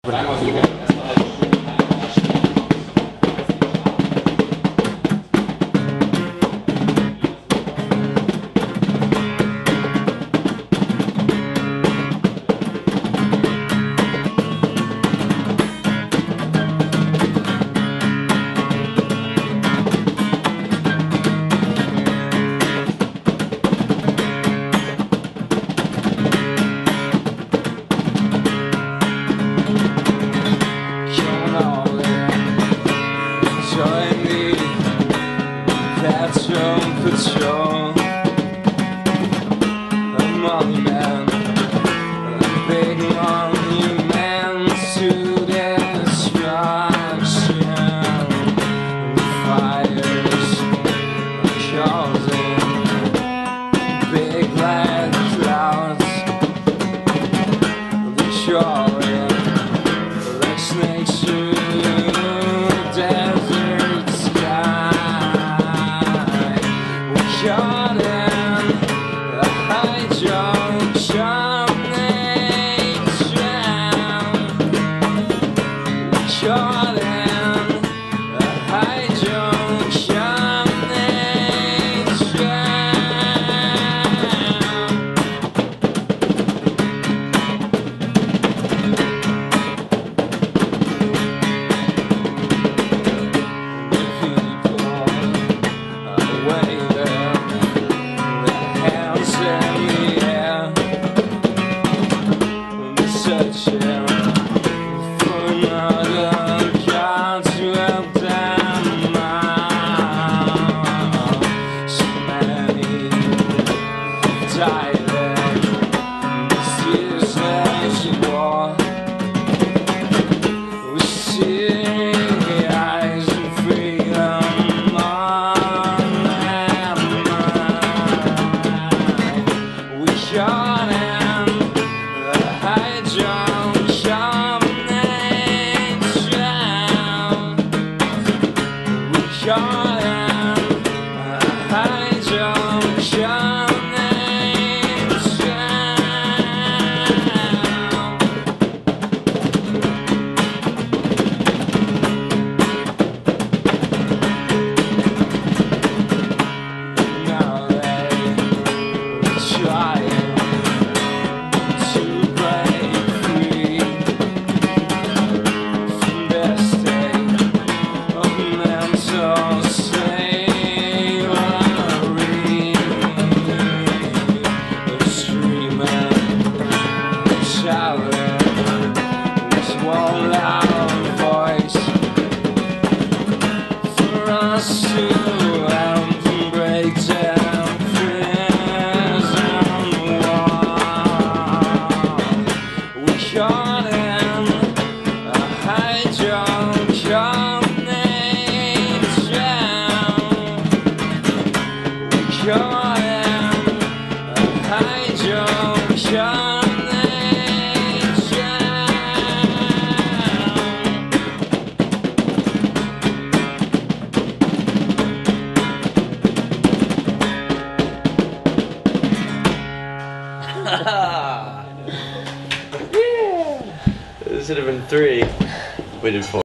Patrol, a monument, a big monument to destruction. The fires causing big black clouds, they're crawling like snakes through the desert sky. Caught in a high junction nation. Caught in a high junction nation. The people are waiting. In the air, searching for another God to help them out. So many died in this useless war. We see eyes and freedom on their mind. We caught in the high junction nation. We caught in the high junction nation. Now they trying to break free from their state of mental slavery. They're screaming, shouting with one loud voice for us to help them break down prison wall. We caught in a high junction nation. We caught in a high junction nation. This should have been 3. We did 4.